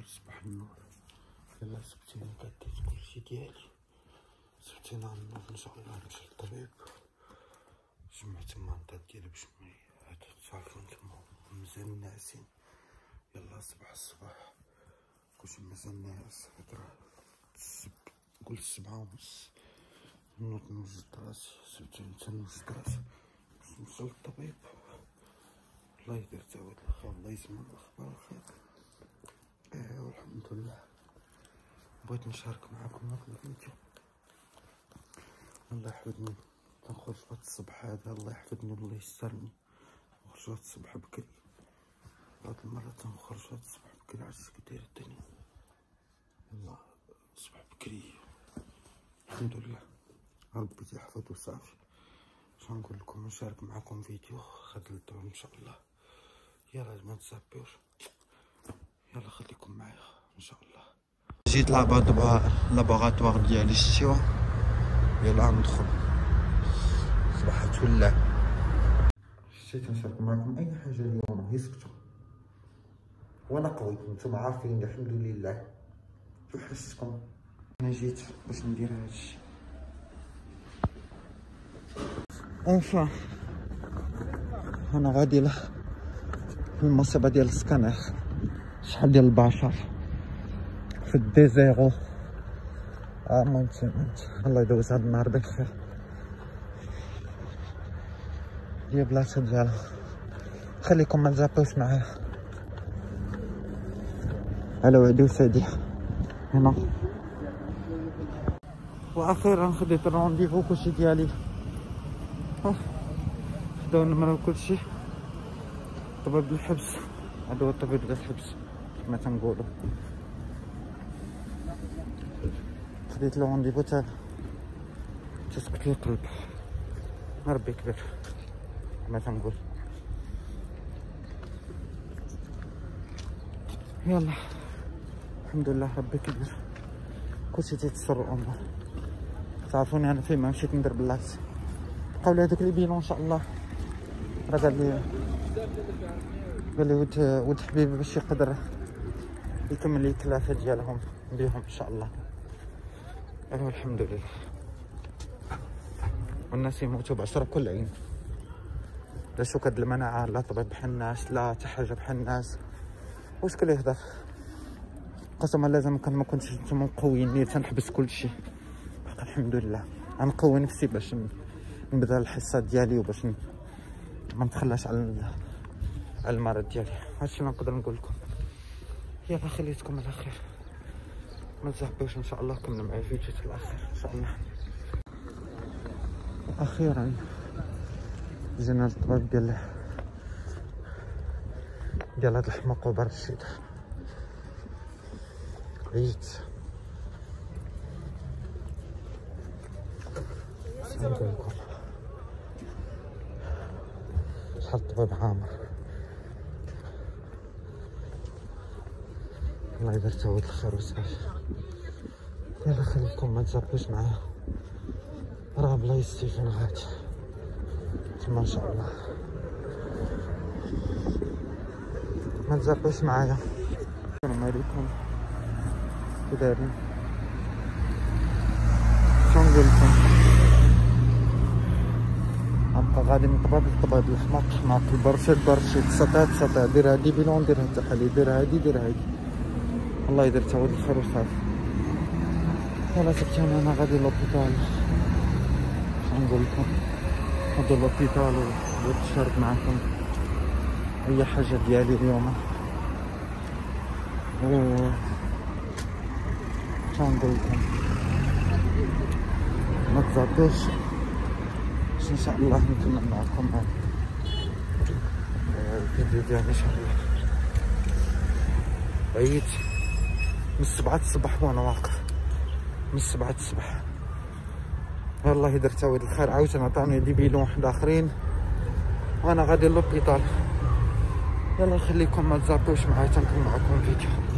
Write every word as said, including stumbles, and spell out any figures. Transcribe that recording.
صباح النور. يلا سبتيني كديت كلشي ديالي، سبتيني غنوض ان شاء الله نمشي للطبيب. جمعت المنطاد ديالي باش هاد صافي نتوما مزيان ناعسين. يلا صباح الصباح كلشي مازال ناعس. هاد راه قلت سبعة ونص نوض نوجد راسي، سبتيني تنوجد راسي باش نمشي للطبيب. الله يدير تعود الخير، الله يسمع الاخبار الخير. ايه والحمد لله. بغيت نشارك معاكم هاد الفيديو. الله يحفظني تنخرج فهاد الصبح هذا، الله يحفظني والله يسترني. نخرج فهاد الصبح بكري، هاد المرة تنخرج فهاد الصبح بكري. عرفتي كي داير الدنيا؟ يلا الصبح بكري الحمد لله، ربي تيحفظ وصافي. اش نقول لكم، نشارك معاكم فيديو خد للدور ان شاء الله. يلا ما تسابيوش، يلا خليكم معايا ان شاء الله. جيت لابوغاتوار ديالي الشتيوه. يلا ندخل صباح تولع. شتيت نشارك معكم اي حاجه اليوم، هي سكتوا وانا قوي. نتوما عارفين الحمد لله. كيف حسيتكم؟ انا جيت باش ندير هادشي. اونفا انا غادي للمصيبه ديال السكانر. شحال ديال البشر في الديزيرو. اه ممكن الله يدوز هاد النهار بخير. هي بلاصه ديالها. خليكم ما تزابوش معايا. على وعدي وسعدي هنا. واخيرا خديت الرونديفو كلشي ديالي. خداو النمره وكلشي. طبيب الحبس، هذا هو الطبيب ديال الحبس كما تنقولوا. خديت لو رونديفو تاع تسكت لي القلب. ربي كبير كما تنقول. يلا الحمد لله ربي كبير، كلشي تيتسر الامور. تعرفوني انا فين ما مشيت ندير بلاصتي. بقاو لي هذوك لي بيلون ان شاء الله. راه قال لي قال لي ود ود حبيبي باش يقدر يكمل لي الثلاثه ديالهم بيهم ان شاء الله. ايوا الحمد لله. والناس يموتوا بعشرة كل عين. لا شوكة المناعة، لا طبيب بحال الناس، لا حتى حاجة بحال الناس. واش كلي يهضر؟ قسما لازم كان ما كنتش نتوما مقويين تنحبس كلشي. الحمد لله غنقوي نفسي باش نبدا الحصة ديالي وباش ما نتخلاش على على المرض ديالي. هادشي اللي نقدر نقول لكم. يلا خليتكم على خير، ما تزعبوش ان شاء الله. كملوا معايا الفيديو حتى الاخر ان شاء الله. اخيرا جينا للطبيب ديال ديال هاد الحماق وبرد الشتاء. عييت نقول لكم شحال الطبيب عامر. الله يدير تعود الخير وصافي. يلا خليكم ما تزابوش معايا، راه بلايصتي فين غادي تما ان شاء الله. ما تزابوش معايا. السلام عليكم، كي دايرين؟ شنو نقول لكم؟ غنبقى غادي من طباب لطباب، الحماق حماق، البرشيد برشيد، سطات سطا. دير هادي بيلون، دير هاد التحاليل، دير هادي دير هادي. الله يدير تعود الخير وصافي. يلا سبتاني انا غادي لوبيتال. شنو نقول لكم؟ هادو لوبيتال وبغيت نشارك معاكم اي حاجه ديالي اليوم. و شنو نقول لكم؟ ما تزعطوش ان شاء الله. نكمل معكم الفيديو ديالي ان شاء الله. عييت من سبعة الصباح وانا واقف، من سبعة الصباح. والله يدير تعويض الخير. عاوتاني عطاوني دي بيلون واحد اخرين وانا غادي للوبيطال. يلا خليكم ما تزابوش معايا، تنكمل معكم الفيديو.